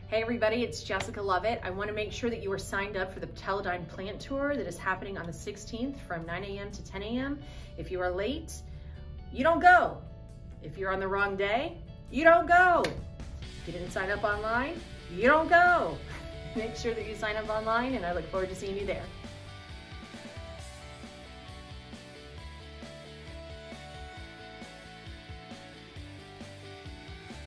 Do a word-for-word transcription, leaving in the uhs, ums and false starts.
Hey everybody, it's Jessica Lovett. I want to make sure that you are signed up for the Teledyne Plant Tour that is happening on the sixteenth from nine A M to ten A M If you are late, you don't go. If you're on the wrong day, you don't go. If you didn't sign up online, you don't go. Make sure that you sign up online, and I look forward to seeing you there.